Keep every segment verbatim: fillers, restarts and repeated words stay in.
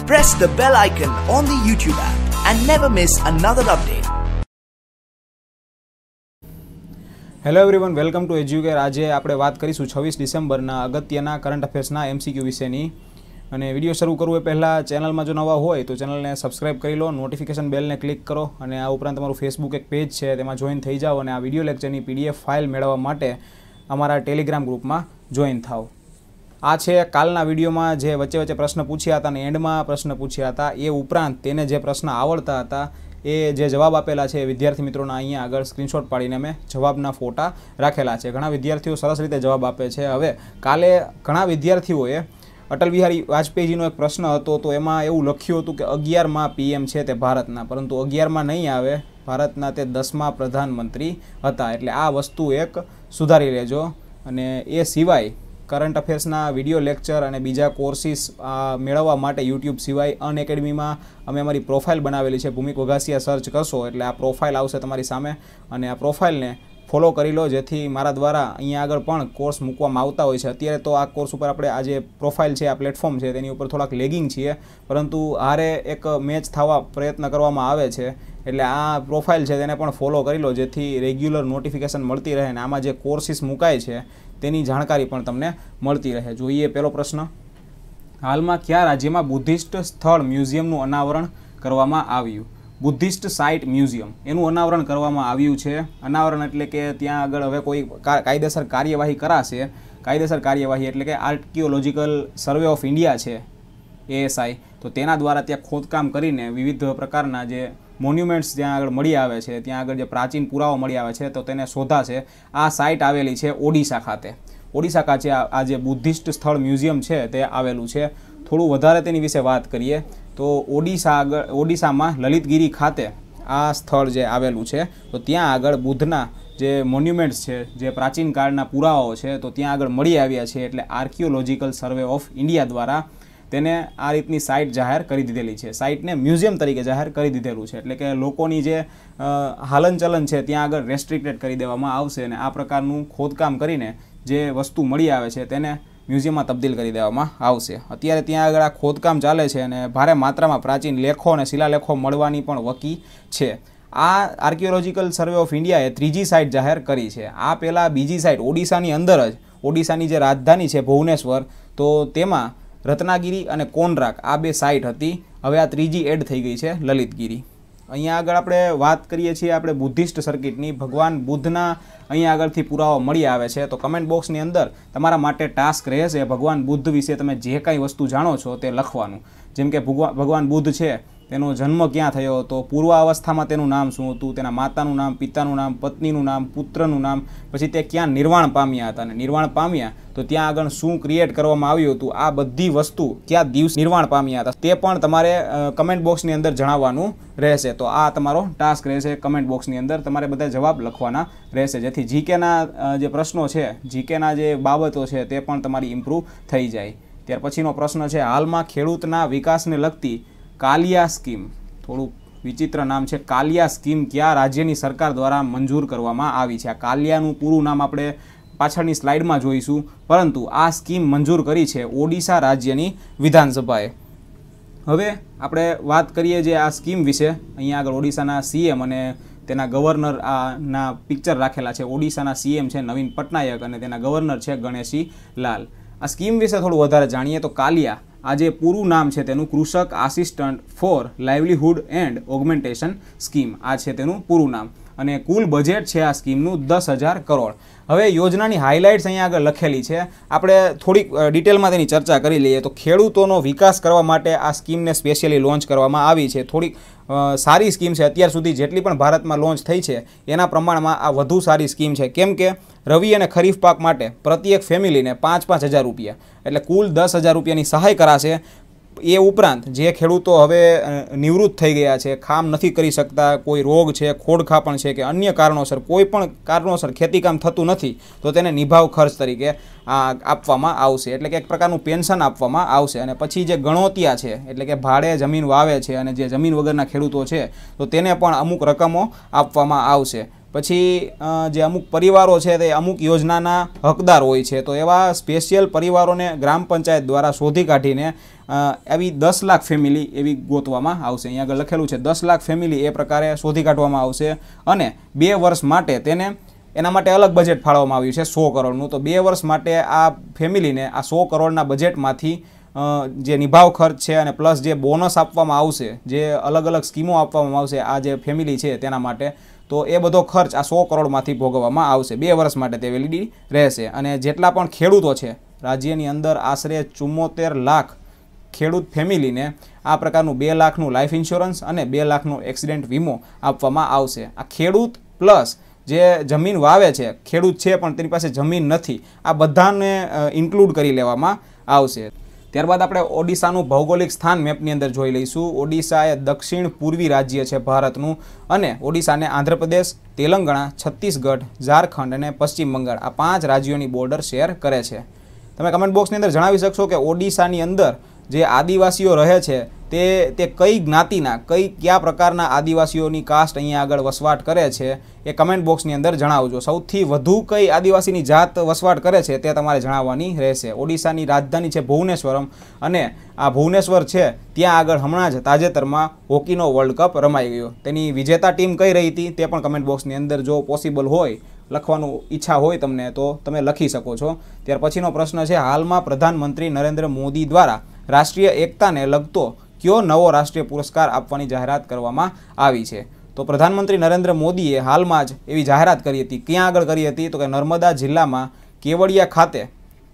Press the bell icon on the YouTube app and never miss another update. Hello everyone, welcome to Educare. આજે આપણે વાત કરીશું છવ્વીસ ડિસેમ્બરના અગત્યના કરંટ અફેર્સના એમસીક્યુ વિશેની. અને વિડીયો શરૂ કરવું એ પહેલાં ચેનલમાં જો નવા હોય તો ચેનલને સબસ્ક્રાઇબ કરી લો, નોટિફિકેશન બેલને ક્લિક કરો અને આ ઉપરાંત તમારું ફેસબુક એક પેજ છે તેમાં જોઈન થઈ જાઓ અને આ વિડીયો લેક્ચરની પીડીએફ ફાઇલ મેળવવા માટે અમારા ટેલિગ્રામ ગ્રુપમાં જોઈન થાઓ. આ છે કાલના વિડીયોમાં જે વચ્ચે વચ્ચે પ્રશ્ન પૂછ્યા હતા અને એન્ડમાં પ્રશ્ન પૂછ્યા હતા, એ ઉપરાંત તેને જે પ્રશ્ન આવડતા હતા એ જે જવાબ આપેલા છે વિદ્યાર્થી મિત્રોના અહીંયા આગળ સ્ક્રીનશોટ પાડીને મેં જવાબના ફોટા રાખેલા છે. ઘણા વિદ્યાર્થીઓ સરસ રીતે જવાબ આપે છે. હવે કાલે ઘણા વિદ્યાર્થીઓએ અટલ બિહારી વાજપેયીજીનો એક પ્રશ્ન હતો, તો એમાં એવું લખ્યું હતું કે અગિયારમાં પીએમ છે તે ભારતના, પરંતુ અગિયારમાં નહીં આવે, ભારતના તે દસમા પ્રધાનમંત્રી હતા. એટલે આ વસ્તુ એક સુધારી લેજો. અને એ સિવાય કરંટ અફેર્સના વિડીયો લેક્ચર અને બીજા કોર્સિસ મેળવવા માટે યુટ્યુબ સિવાય અનએકેડમીમાં અમે અમારી પ્રોફાઇલ બનાવેલી છે. ભૂમિક વઘાસિયા સર્ચ કરશો એટલે આ પ્રોફાઇલ આવશે તમારી સામે અને આ પ્રોફાઇલને ફોલો કરી લો, જેથી મારા દ્વારા અહીંયા આગળ પણ કોર્સ મૂકવામાં આવતા હોય છે. અત્યારે તો આ કોર્સ ઉપર આપણે આ જે પ્રોફાઇલ છે, આ પ્લેટફોર્મ છે, તેની ઉપર થોડાક લેગિંગ છીએ, પરંતુ હારે એક મેચ થવા પ્રયત્ન કરવામાં આવે છે. એટલે આ પ્રોફાઇલ છે તેને પણ ફોલો કરી લો, જેથી રેગ્યુલર નોટિફિકેશન મળતી રહે અને આમાં જે કોર્સિસ મુકાય છે તેની જાણકારી પણ તમને મળતી રહે. જોઈએ પહેલો પ્રશ્ન. હાલમાં કયા રાજ્યમાં બુદ્ધિસ્ટ સ્થળ મ્યુઝિયમનું અનાવરણ કરવામાં આવ્યું? બુદ્ધિસ્ટ સાઇટ મ્યુઝિયમ એનું અનાવરણ કરવામાં આવ્યું છે. અનાવરણ એટલે કે ત્યાં આગળ હવે કોઈ કાયદેસર કાર્યવાહી કરાશે. કાયદેસર કાર્યવાહી એટલે કે આર્કિયોલોજીકલ સર્વે ઓફ ઇન્ડિયા છે એએસઆઈ, તો તેના દ્વારા ત્યાં ખોદકામ કરીને વિવિધ પ્રકારના જે મોન્યુમેન્ટ્સ જ્યાં આગળ મળી આવે છે, ત્યાં આગળ જે પ્રાચીન પુરાવો મળી આવે છે, તો તેને શોધાશે. આ સાઇટ આવેલી છે ઓડિશા ખાતે. ઓડિશા ખાતે આ જે બુદ્ધિસ્ટ સ્થળ મ્યુઝિયમ છે તે આવેલું છે. થોડું વધારે તેની વિશે વાત કરીએ તો ઓડિશા આગળ ઓડિશામાં લલિતગિરી ખાતે આ સ્થળ જે આવેલું છે, તો ત્યાં આગળ બુદ્ધના જે મોન્યુમેન્ટ્સ છે, જે પ્રાચીન કાળના પુરાવાઓ છે, તો ત્યાં આગળ મળી આવ્યા છે. એટલે આર્કિયોલોજીકલ સર્વે ઓફ ઇન્ડિયા દ્વારા તેને આ રીતની સાઇટ જાહેર કરી દીધેલી છે. સાઇટને મ્યુઝિયમ તરીકે જાહેર કરી દીધેલું છે. એટલે કે લોકોની જે હાલનચલન છે ત્યાં આગળ રેસ્ટ્રિક્ટેડ કરી દેવામાં આવશે અને આ પ્રકારનું ખોદકામ કરીને જે વસ્તુ મળી આવે છે તેને મ્યુઝિયમમાં તબદીલ કરી દેવામાં આવશે. અત્યારે ત્યાં આગળ આ ખોદકામ ચાલે છે અને ભારે માત્રામાં પ્રાચીન લેખો અને શિલાલેખો મળવાની પણ વકી છે. આ આર્કિયોલોજીકલ સર્વે ઓફ ઇન્ડિયાએ ત્રીજી સાઇટ જાહેર કરી છે. આ પહેલાં બીજી સાઇટ ઓડિશાની અંદર જ, ઓડિશાની જે રાજધાની છે ભુવનેશ્વર, તો તેમાં રત્નાગીરી અને કોનરાક આ બે સાઇટ હતી. હવે આ ત્રીજી એડ થઈ ગઈ છે લલિતગીરી. અહીંયા આગળ આપણે વાત કરીએ છીએ આપણે બુદ્ધિસ્ટ સર્કિટની. ભગવાન બુદ્ધના અહીંયા આગળથી પુરાવા મળી આવે છે. તો કમેન્ટ બોક્સની અંદર તમારા માટે ટાસ્ક રહેશે, ભગવાન બુદ્ધ વિશે તમે જે કાંઈ વસ્તુ જાણો છો તે લખવાનું. જેમ કે ભગવાન ભગવાન બુદ્ધ છે, તેનો જન્મ ક્યાં થયો હતો, પૂર્વ અવસ્થામાં તેનું નામ શું હતું, તેના માતાનું નામ, પિતાનું નામ, પત્નીનું નામ, પુત્રનું નામ, પછી તે ક્યાં નિર્વાણ પામ્યા હતા અને નિર્વાણ પામ્યા તો ત્યાં આગળ શું ક્રિએટ કરવામાં આવ્યું હતું, આ બધી વસ્તુ કયા દિવસ નિર્વાણ પામ્યા હતા તે પણ તમારે કમેન્ટ બોક્સની અંદર જણાવવાનું રહેશે. તો આ તમારો ટાસ્ક રહેશે. કમેન્ટ બોક્સની અંદર તમારે બધા જવાબ લખવાના રહેશે, જેથી જીકેના જે પ્રશ્નો છે, જીકેના જે બાબતો છે તે પણ તમારી ઇમ્પ્રૂવ થઈ જાય. ત્યાર પછીનો પ્રશ્ન છે, હાલમાં ખેડૂતના વિકાસને લગતી કાલિયા સ્કીમ, થોડું વિચિત્ર નામ છે, કાલિયા સ્કીમ કયા રાજ્યની સરકાર દ્વારા મંજૂર કરવામાં આવી છે? આ કાલિયાનું પૂરું નામ આપણે પાછળની સ્લાઇડમાં જોઈશું, પરંતુ આ સ્કીમ મંજૂર કરી છે ઓડિશા રાજ્યની વિધાનસભાએ. હવે આપણે વાત કરીએ જે આ સ્કીમ વિશે. અહીંયા આગળ ઓડિશાના સીએમ અને તેના ગવર્નર ના પિક્ચર રાખેલા છે. ઓડિશાના સીએમ છે નવીન પટનાયક અને તેના ગવર્નર છે ગણેશી લાલ. આ સ્કીમ વિશે થોડું વધારે જાણીએ તો કાલિયા, આ જે પૂરું નામ છે તેનું Krushak assistant for livelihood and augmentation scheme, આ છે તેનું પૂરું નામ. અને કુલ બજેટ છે આ સ્કીમનું દસ હજાર કરોડ. હવે યોજનાની હાઇલાઇટ્સ અહીંયા આગળ લખેલી છે. આપણે થોડીક ડિટેલમાં તેની ચર્ચા કરી લઈએ તો ખેડૂતોનો વિકાસ કરવા માટે આ સ્કીમને સ્પેશિયલી લોન્ચ કરવામાં આવી છે. થોડીક સારી સ્કીમ છે. અત્યાર સુધી જેટલી પણ ભારતમાં લોન્ચ થઈ છે એના પ્રમાણમાં આ વધુ સારી સ્કીમ છે. કેમ કે રવિ અને ખરીફ પાક માટે પ્રત્યેક ફેમિલીને પાંચ પાંચ હજાર રૂપિયા એટલે કુલ દસ હજાર રૂપિયાની સહાય કરાશે. એ ઉપરાંત જે ખેડૂતો હવે નિવૃત્ત થઈ ગયા છે, કામ નથી કરી શકતા, કોઈ રોગ છે, ખોડખાપણ છે કે અન્ય કારણોસર કોઈ પણ કારણોસર ખેતીકામ થતું નથી, તો તેને નિભાવ ખર્ચ તરીકે આપવામાં આવશે. એટલે કે એક પ્રકારનું પેન્શન આપવામાં આવશે. અને પછી જે ગણોતિયા છે, એટલે કે ભાડે જમીન વાવે છે અને જે જમીન વગરના ખેડૂતો છે, તો તેને પણ અમુક રકમો આપવામાં આવશે. પછી જે અમુક પરિવારો છે તે અમુક યોજનાના હકદાર હોય છે, તો એવા સ્પેશિયલ પરિવારોને ગ્રામ પંચાયત દ્વારા શોધી કાઢીને આવી દસ લાખ ફેમિલી એવી ગોતવામાં આવશે. અહીંયા આગળ લખેલું છે દસ લાખ ફેમિલી એ પ્રકારે શોધી કાઢવામાં આવશે અને બે વર્ષ માટે તેને એના માટે અલગ બજેટ ફાળવવામાં આવ્યું છે સો કરોડનું. તો બે વર્ષ માટે આ ફેમિલીને આ સો કરોડના બજેટમાંથી જે નિભાવ ખર્ચ છે અને પ્લસ જે બોનસ આપવામાં આવશે, જે અલગ અલગ સ્કીમો આપવામાં આવશે આ જે ફેમિલી છે તેના માટે, તો એ બધો ખર્ચ આ સો કરોડમાંથી ભોગવવામાં આવશે. બે વર્ષ માટે તે વેલિડિટી રહેશે. અને જેટલા પણ ખેડૂતો છે રાજ્યની અંદર આશરે ચુમ્મોતેર લાખ ખેડૂત ફેમિલીને આ પ્રકારનું બે લાખનું લાઈફ ઇન્સ્યોરન્સ અને બે લાખનું એક્સિડન્ટ વીમો આપવામાં આવશે. આ ખેડૂત પ્લસ જે જમીન વાવે છે, ખેડૂત છે પણ તેની પાસે જમીન નથી, આ બધાને ઇન્ક્લુડ કરી લેવામાં આવશે. ત્યારબાદ આપણે ઓડિશાનું ભૌગોલિક સ્થાન મેપની અંદર જોઈ લઈશું. ઓડિશા એ દક્ષિણ પૂર્વી રાજ્ય છે ભારતનું અને ઓડિશાને આંધ્રપ્રદેશ, તેલંગાણા, છત્તીસગઢ, ઝારખંડ અને પશ્ચિમ બંગાળ આ પાંચ રાજ્યોની બોર્ડર શેર કરે છે. તમે કમેન્ટ બોક્સની અંદર જણાવી શકશો કે ઓડિશાની અંદર જે આદિવાસીઓ રહે છે તે તે કઈ જ્ઞાતિના કઈ કયા પ્રકારના આદિવાસીઓની કાસ્ટ અહીંયા આગળ વસવાટ કરે છે એ કમેન્ટ બોક્સની અંદર જણાવજો. સૌથી વધુ કઈ આદિવાસીની જાત વસવાટ કરે છે તે તમારે જણાવવાની રહેશે. ઓડિશાની રાજધાની છે ભુવનેશ્વરમ અને આ ભુવનેશ્વર છે ત્યાં આગળ હમણાં જ તાજેતરમાં હોકીનો વર્લ્ડ કપ રમાઈ ગયો. તેની વિજેતા ટીમ કઈ રહી હતી તે પણ કમેન્ટ બોક્સની અંદર જો પોસિબલ હોય લખવાનું ઈચ્છા હોય તમને તો તમે લખી શકો છો. ત્યાર પછીનો પ્રશ્ન છે હાલમાં પ્રધાનમંત્રી નરેન્દ્ર મોદી દ્વારા રાષ્ટ્રીય એકતાને લગતો કયો નવો રાષ્ટ્રીય પુરસ્કાર આપવાની જાહેરાત કરવામાં આવી છે? તો પ્રધાનમંત્રી નરેન્દ્ર મોદીએ હાલમાં જ એવી જાહેરાત કરી હતી. ક્યાં આગળ કરી હતી? તો કે નર્મદા જિલ્લામાં કેવડિયા ખાતે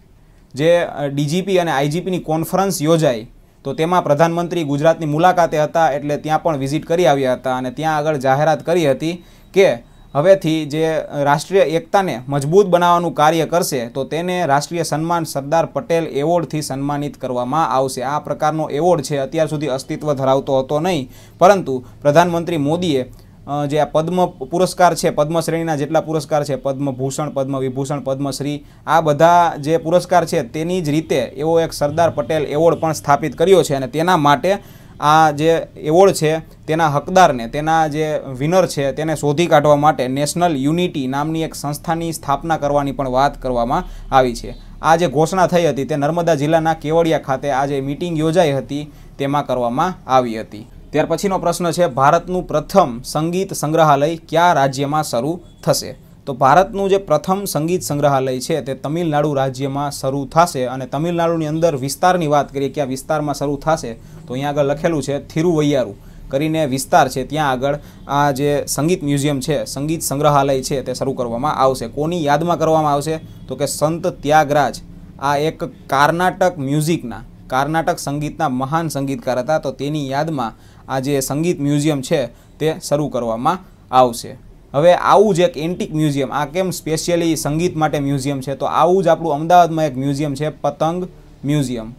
જે ડીજીપી અને આઈજીપીની કોન્ફરન્સ યોજાઈ તો તેમાં પ્રધાનમંત્રી ગુજરાતની મુલાકાતે હતા, એટલે ત્યાં પણ વિઝિટ કરી આવ્યા હતા અને ત્યાં આગળ જાહેરાત કરી હતી કે હવેથી જે રાષ્ટ્રીય એકતાને મજબૂત બનાવવાનું કાર્ય કરશે તો તેને રાષ્ટ્રીય સન્માન સરદાર પટેલ એવોર્ડથી સન્માનિત કરવામાં આવશે. આ પ્રકારનો એવોર્ડ છે અત્યાર સુધી અસ્તિત્વ ધરાવતો હતો નહીં, પરંતુ પ્રધાનમંત્રી મોદીએ જે આ પદ્મ પુરસ્કાર છે, પદ્મ શ્રેણીના જેટલા પુરસ્કાર છે, પદ્મભૂષણ, પદ્મ વિભૂષણ, પદ્મશ્રી, આ બધા જે પુરસ્કાર છે તેની જ રીતે એવો એક સરદાર પટેલ એવોર્ડ પણ સ્થાપિત કર્યો છે અને તેના માટે આ જે એવોર્ડ છે તેના હકદારને, તેના જે વિનર છે તેને શોધી કાઢવા માટે નેશનલ યુનિટી નામની એક સંસ્થાની સ્થાપના કરવાની પણ વાત કરવામાં આવી છે. આ જે ઘોષણા થઈ હતી તે નર્મદા જિલ્લાના કેવડિયા ખાતે આ જે મીટિંગ યોજાઈ હતી તેમાં કરવામાં આવી હતી. ત્યાર પછીનો પ્રશ્ન છે ભારતનું પ્રથમ સંગીત સંગ્રહાલય કયા રાજ્યમાં શરૂ થશે? તો ભારતનું જે પ્રથમ સંગીત સંગ્રહાલય છે તે તમિલનાડુ રાજ્યમાં શરૂ થશે અને તમિલનાડુની અંદર વિસ્તારની વાત કરીએ કયા વિસ્તારમાં શરૂ થશે તો અહીંયા આગળ લખેલું છે થિરુવૈયારુ કરીને વિસ્તાર છે, ત્યાં આગળ આ જે સંગીત મ્યુઝિયમ છે, સંગીત સંગ્રહાલય છે તે શરૂ કરવામાં આવશે. કોની યાદમાં કરવામાં આવશે? તો કે સંત ત્યાગરાજ આ એક કર્ણાટક મ્યુઝિકના કર્ણાટક સંગીતના મહાન સંગીતકાર હતા, તો તેની યાદમાં આ જે સંગીત મ્યુઝિયમ છે તે શરૂ કરવામાં આવશે. હવે આવું જ એક એન્ટિક મ્યુઝિયમ, આ કેમ સ્પેશિયલી સંગીત માટે મ્યુઝિયમ છે, તો આવું જ આપણું અમદાવાદમાં એક મ્યુઝિયમ છે પતંગ મ્યુઝિયમ.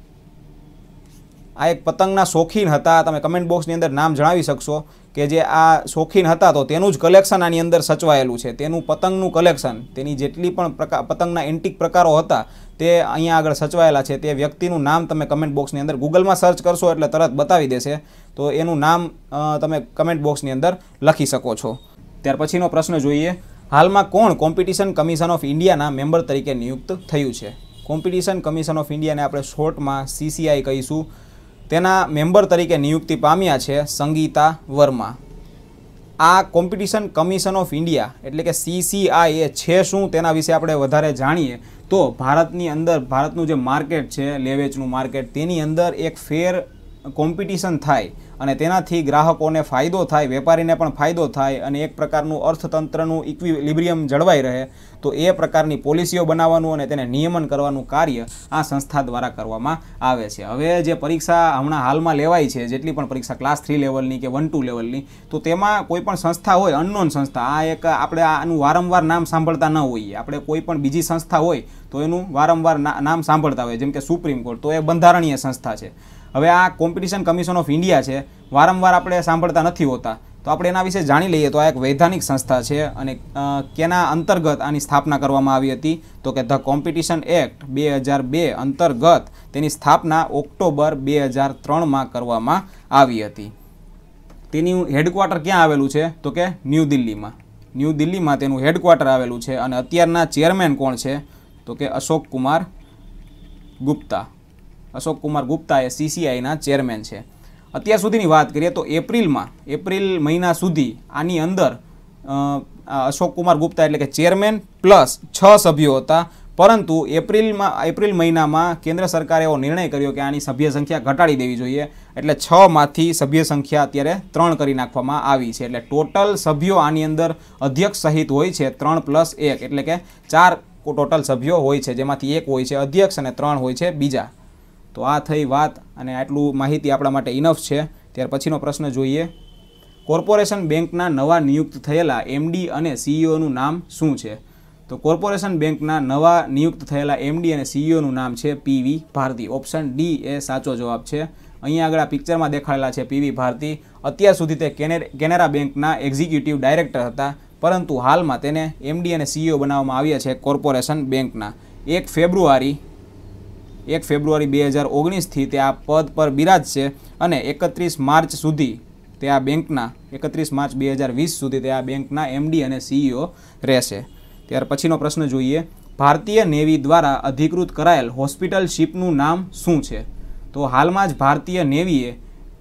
આ એક પતંગના શોખીન હતા, તમે કમેન્ટ બોક્સની અંદર નામ જણાવી શકશો કે જે આ શોખીન હતા તો તેનું જ કલેક્શન આની અંદર સચવાયેલું છે. તેનું પતંગનું કલેક્શન, તેની જેટલી પણ પ્રકાર પતંગના એન્ટિક પ્રકારો હતા તે અહીંયા આગળ સચવાયેલા છે. તે વ્યક્તિનું નામ તમે કમેન્ટ બોક્સની અંદર ગૂગલમાં સર્ચ કરશો એટલે તરત બતાવી દેશે, તો એનું નામ તમે કમેન્ટ બોક્સની અંદર લખી શકો છો. ત્યાર પછીનો પ્રશ્ન જોઈએ, હાલમાં કોણ કોમ્પિટિશન કમિશન ઓફ ઇન્ડિયાના મેમ્બર તરીકે નિયુક્ત થયું છે? કોમ્પિટિશન કમિશન ઓફ ઇન્ડિયાને આપણે શોર્ટમાં સીસીઆઈ કહીશું. તેના મેમ્બર તરીકે નિયુક્તિ પામ્યા છે સંગીતા વર્મા. આ કોમ્પિટિશન કમિશન ઓફ ઇન્ડિયા એટલે કે સીસીઆઈ એ છે શું તેના વિશે આપણે વધારે જાણીએ તો ભારતની અંદર ભારતનું જે માર્કેટ છે, લે વેચનું માર્કેટ, તેની અંદર એક ફેર કોમ્પિટિશન થાય અને તેનાથી ગ્રાહકોને ફાયદો થાય, વેપારીને પણ ફાયદો થાય અને એક પ્રકારનું અર્થતંત્રનું ઇક્વિલિબ્રિયમ જળવાઈ રહે, તો એ પ્રકારની પોલિસીઓ બનાવવાનું અને તેને નિયમન કરવાનું કાર્ય આ સંસ્થા દ્વારા કરવામાં આવે છે. હવે જે પરીક્ષા હમણાં હાલમાં લેવાય છે, જેટલી પણ પરીક્ષા ક્લાસ થ્રી લેવલની કે વન ટુ લેવલની, તો તેમાં કોઈ પણ સંસ્થા હોય, અનનોન સંસ્થા, આ એક આપણે આનું વારંવાર નામ સાંભળતા ન હોઈએ. આપણે કોઈ પણ બીજી સંસ્થા હોય તો એનું વારંવાર નામ સાંભળતા હોય, જેમ કે સુપ્રીમ કોર્ટ, તો એ બંધારણીય સંસ્થા છે. હવે આ કોમ્પિટિશન કમિશન ઓફ ઇન્ડિયા છે, વારંવાર આપણે સાંભળતા નથી હોતા, તો આપણે એના વિશે જાણી લઈએ. તો આ એક વૈધાનિક સંસ્થા છે અને કેના અંતર્ગત આની સ્થાપના કરવામાં આવી હતી? તો કે ધ કોમ્પિટિશન એક્ટ બે હજાર બે અંતર્ગત તેની સ્થાપના ઓક્ટોબર બે હજાર ત્રણમાં કરવામાં આવી હતી. તેનું હેડક્વાર્ટર ક્યાં આવેલું છે? તો કે ન્યૂ દિલ્હીમાં. ન્યૂ દિલ્હીમાં તેનું હેડક્વાર્ટર આવેલું છે અને અત્યારના ચેરમેન કોણ છે તો કે અશોક કુમાર ગુપ્તા. અશોક કુમાર ગુપ્તા એ સીસીઆઈના ચેરમેન છે. અત્યાર સુધીની વાત કરીએ તો એપ્રિલમાં એપ્રિલ મહિના સુધી આની અંદર અશોક કુમાર ગુપ્તા એટલે કે ચેરમેન પ્લસ છ સભ્યો હતા, પરંતુ એપ્રિલમાં એપ્રિલ મહિનામાં કેન્દ્ર સરકારે એવો નિર્ણય કર્યો કે આની સભ્ય સંખ્યા ઘટાડી દેવી જોઈએ, એટલે છમાંથી સભ્ય સંખ્યા અત્યારે ત્રણ કરી નાખવામાં આવી છે. એટલે ટોટલ સભ્યો આની અંદર અધ્યક્ષ સહિત હોય છે ત્રણ પ્લસ એક, એટલે કે ચાર ટોટલ સભ્યો હોય છે, જેમાંથી એક હોય છે અધ્યક્ષ અને ત્રણ હોય છે બીજા. તો આ થઈ વાત, અને આટલું માહિતી આપણા માટે ઇનફ છે. ત્યાર પછીનો પ્રશ્ન જોઈએ. કોર્પોરેશન બેંકના નવા નિયુક્ત થયેલા એમડી અને સીઈઓનું નામ શું છે? તો કોર્પોરેશન બેંકના નવા નિયુક્ત થયેલા એમડી અને સીઈઓનું નામ છે પીવી ભારતી. ઓપ્શન ડી એ સાચો જવાબ છે. અહીંયા આગળ આ પિક્ચરમાં દેખાડેલા છે પીવી ભારતી. અત્યાર સુધી તે કેનેરા બેંકના એક્ઝિક્યુટિવ ડાયરેક્ટર હતા, પરંતુ હાલમાં તેને એમડી અને સીઈઓ બનાવવામાં આવ્યા છે કોર્પોરેશન બેંકના. એક ફેબ્રુઆરી એક ફેબ્રુઆરી બે હજાર ઓગણીસથી તે આ પદ પર બિરાજશે અને એકત્રીસ માર્ચ સુધી તે આ બેંકના એકત્રીસ માર્ચ બે હજાર વીસ સુધી તે આ બેંકના એમડી અને સીઈઓ રહેશે. ત્યાર પછીનો પ્રશ્ન જોઈએ. ભારતીય નેવી દ્વારા અધિકૃત કરાયેલ હોસ્પિટલ શિપનું નામ શું છે? તો હાલમાં જ ભારતીય નેવીએ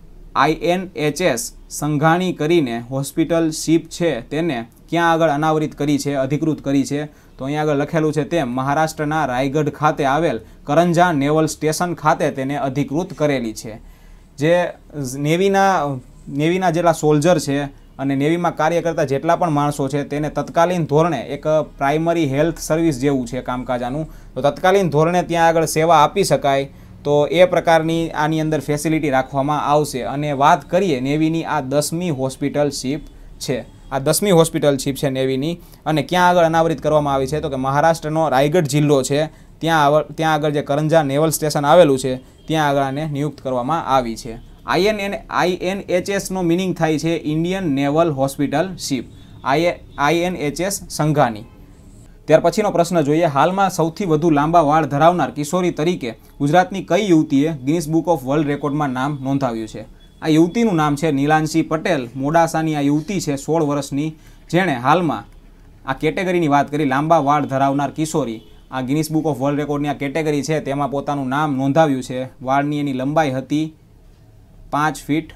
આઈએનએચએસ સંઘાણી કરીને હોસ્પિટલ શિપ છે તેને ક્યાં આગળ અનાવરિત કરી છે, અધિકૃત કરી છે? તો અહીંયા આગળ લખેલું છે તેમ મહારાષ્ટ્રના રાયગઢ ખાતે આવેલ કરંજા નેવલ સ્ટેશન ખાતે તેને અધિકૃત કરેલી છે. જે નેવીના નેવીના જેટલા સોલ્જર છે અને નેવીમાં કાર્ય કરતા જેટલા પણ માણસો છે તેને તત્કાલીન ધોરણે એક પ્રાઇમરી હેલ્થ સર્વિસ જેવું છે કામકાજ આનું, તો તત્કાલીન ધોરણે ત્યાં આગળ સેવા આપી શકાય, તો એ પ્રકારની આની અંદર ફેસિલિટી રાખવામાં આવશે. અને વાત કરીએ નેવીની આ દસમી હોસ્પિટલ શિપ છે. આ દસમી હોસ્પિટલ શિપ છે નેવીની, અને ક્યાં આગળ અનાવરિત કરવામાં આવી છે તો કે મહારાષ્ટ્રનો રાયગઢ જિલ્લો છે ત્યાં ત્યાં આગળ જે કરંજા નેવલ સ્ટેશન આવેલું છે ત્યાં આગળ આને નિયુક્ત કરવામાં આવી છે. આઈએનએન આઈએનએચએસનો મિનિંગ થાય છે Indian naval hospital ship, I INHS સંઘાની. ત્યાર પછીનો પ્રશ્ન જોઈએ. હાલમાં સૌથી વધુ લાંબા વાળ ધરાવનાર કિશોરી તરીકે ગુજરાતની કઈ યુવતીએ ગિનિસ બુક ઓફ વર્લ્ડ રેકોર્ડમાં નામ નોંધાવ્યું છે? આ યુવતીનું નામ છે નીલાંશી પટેલ. મોડાસાની આ યુવતી છે સોળ વર્ષની, જેણે હાલમાં આ કેટેગરીની વાત કરી લાંબા વાળ ધરાવનાર કિશોરી, આ ગિનિસ બુક ઓફ વર્લ્ડ રેકોર્ડની આ કેટેગરી છે તેમાં પોતાનું નામ નોંધાવ્યું છે. વાળની એની લંબાઈ હતી પાંચ ફીટ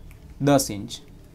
દસ ઇંચ.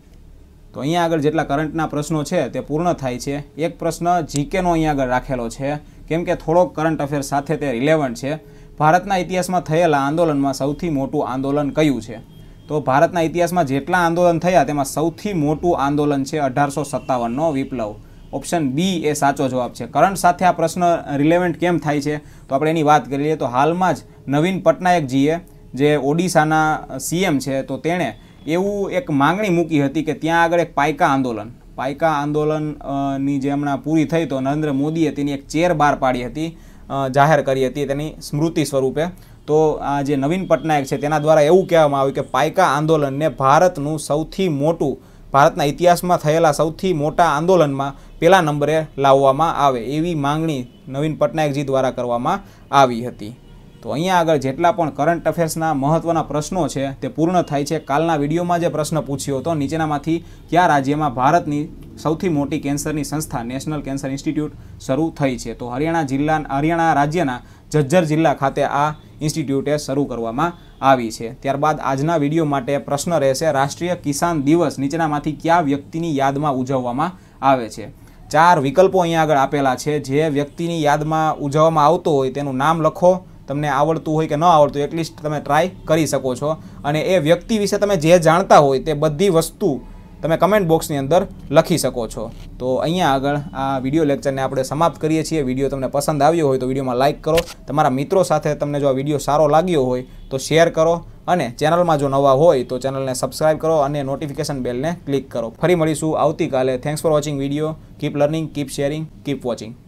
તો અહીંયા આગળ જેટલા કરંટના પ્રશ્નો છે તે પૂર્ણ થાય છે. એક પ્રશ્ન જીકેનો અહીંયા આગળ રાખેલો છે, કેમ કે થોડોક કરંટ અફેર સાથે તે રિલેવન્ટ છે. ભારતના ઇતિહાસમાં થયેલા આંદોલનમાં સૌથી મોટું આંદોલન કયું છે? તો ભારતના ઇતિહાસમાં જેટલા આંદોલન થયા તેમાં સૌથી મોટું આંદોલન છે અઢારસો સત્તાવનનો વિપ્લવ. ઓપ્શન બી એ સાચો જવાબ છે. કરંટ સાથે આ પ્રશ્ન રિલેવન્ટ કેમ થાય છે તો આપણે એની વાત કરી લઈએ. તો હાલમાં જ નવીન પટનાયકજીએ જે ઓડિશાના સીએમ છે તો તેણે એવું એક માંગણી મૂકી હતી કે ત્યાં આગળ એક પાયકા આંદોલન પાયકા આંદોલનની જે હમણાં પૂરી થઈ તો નરેન્દ્ર મોદીએ તેની એક ચેર બહાર પાડી હતી, જાહેર કરી હતી તેની સ્મૃતિ સ્વરૂપે. તો આ જે નવીન પટનાયક છે તેના દ્વારા એવું કહેવામાં આવ્યું કે પાયકા આંદોલનને ભારતનું સૌથી મોટું ભારતના ઇતિહાસમાં થયેલા સૌથી મોટા આંદોલનમાં પહેલા નંબરે લાવવામાં આવે એવી માંગણી નવીન પટનાયકજી દ્વારા કરવામાં આવી હતી. તો અહીંયા આગળ જેટલા પણ કરંટ અફેર્સના મહત્ત્વના પ્રશ્નો છે તે પૂર્ણ થાય છે. કાલના વિડીયોમાં જે પ્રશ્ન પૂછ્યો હતો નીચેનામાંથી કયા રાજ્યમાં ભારતની સૌથી મોટી કેન્સરની સંસ્થા નેશનલ કેન્સર ઇન્સ્ટિટ્યૂટ શરૂ થઈ છે? તો હરિયાણા જિલ્લા હરિયાણા રાજ્યના જજ્જર જિલ્લા ખાતે આ ઇન્સ્ટિટ્યૂટે શરૂ કરવામાં આવી છે. ત્યારબાદ આજના વિડીયો માટે પ્રશ્ન રહેશે રાષ્ટ્રીય કિસાન દિવસ નીચેનામાંથી કયા વ્યક્તિની યાદમાં ઉજવવામાં આવે છે? ચાર વિકલ્પો અહીંયા આગળ આપેલા છે. જે વ્યક્તિની યાદમાં ઉજવવામાં આવતો હોય તેનું નામ લખો. તમને આવડતું હોય કે ન આવડતું એટલીસ્ટ તમે ટ્રાય કરી શકો છો, અને એ વ્યક્તિ વિશે તમે જે જાણતા હોય તે બધી વસ્તુ તમે કમેન્ટ બોક્સની અંદર લખી શકો છો. તો અહીંયા આગળ આ વિડીયો લેક્ચરને આપણે સમાપ્ત કરીએ છીએ. વિડીયો તમને પસંદ આવ્યો હોય તો વિડીયોમાં લાઇક કરો. તમારા મિત્રો સાથે તમને જો આ વિડીયો સારો લાગ્યો હોય તો શેર કરો, અને ચેનલમાં જો નવા હોય તો ચેનલને સબસ્ક્રાઈબ કરો અને નોટિફિકેશન બેલને ક્લિક કરો. ફરી મળીશું આવતીકાલે. Thanks for watching video. Keep learning, keep sharing, keep watching.